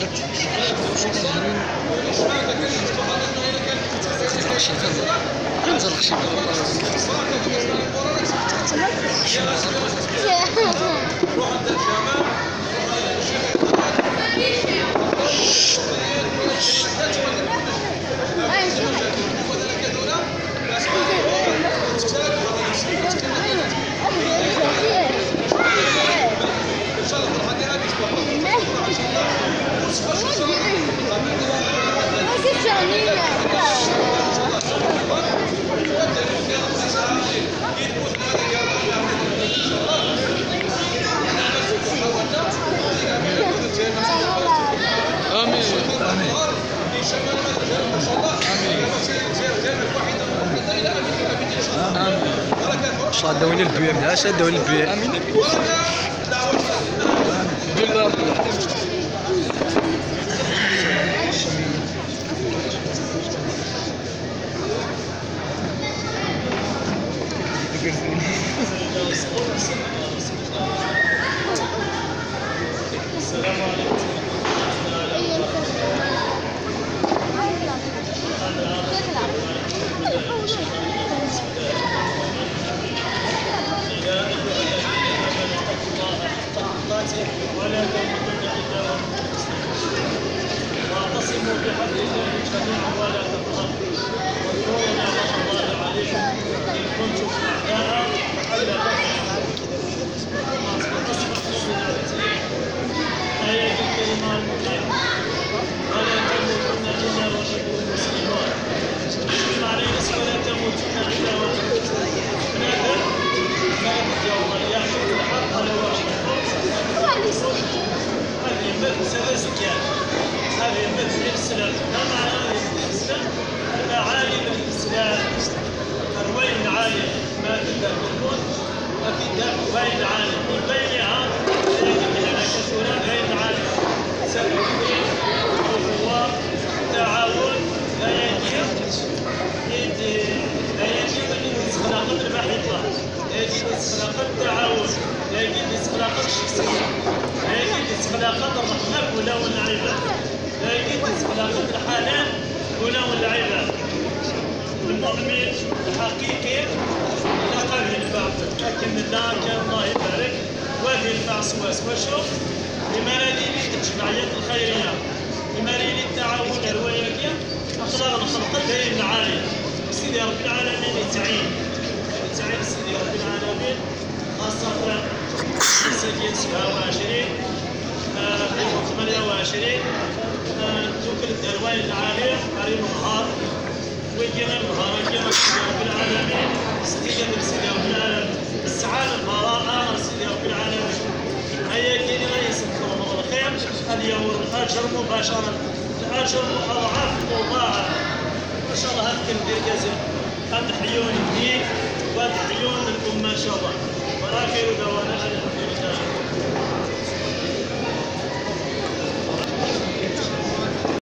داوين البيع بداش داوين البيع امين بالله السلام عليكم. ولا تموتن الا وانتم مسلمون واعتصموا بحبل الله جميعا ولا تفرقوا واذكروا نعمه الله عليكم ان كنتم اعداء فالف ايه الكلمه المؤمنه ولا تموتن الا وانتم مسلمون معنى ولا تموتن الا وانتم مسلمون يوم يحشر الحق على وجهه هذه مثل سكان هذه مثل الاسلام ما معنى الاسلام؟ معالم الاسلام اروين عالم ما تدخلون وفي بين عالم من بينها كثيرا بين عالم سبيل اخوه تعاون لا يجب ان يستخلق المحبه يجب استخلاق التعاون يجب استخلاق الشخصيه يجب استخلاق الرحمه ولو العباد يجب استخلاق الحنان ولو العباد المؤمن الحقيقي لا قبل البعض لكن الله كان الله يبارك وهذه البعث وشوف لمراذيل الجمعيات الخيريه لمراذيل التعاون الروائيه اخلاق الخلق بين العالم سيدي رب العالمين يتعين سيدي رب العالمين خاصة مساكين 27 28 توكل الدروين العالية قريب النهار ويجينا النهار ويجينا سيدي رب العالمين سيدي رب العالمين السعادة البراءة سيدي رب العالمين هيا كاين رئيس الخير اليوم الأجر مباشرة الأجر أضعاف مضاعف ما شاء الله هذا ندير كازين هاد حيون الدين وهاد حيون الأمة إن شاء الله وآخر دعوانا